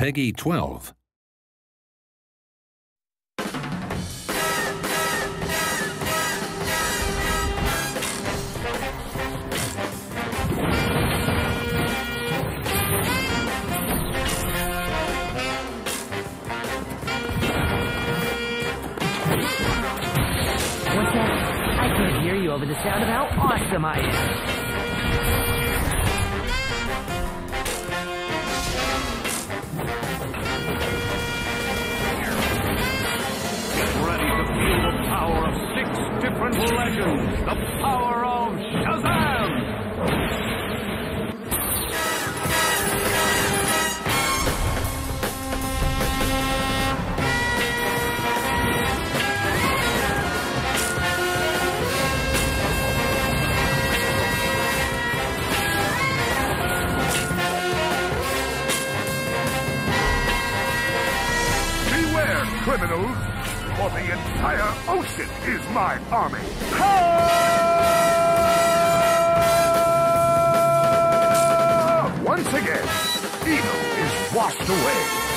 Peggy 12. What's that? I can't hear you over the sound of how awesome I am. Get ready to feel the power of 6 different legends. The power of Shazam! Beware, criminals, for the entire ocean is my army. Once again, evil is washed away.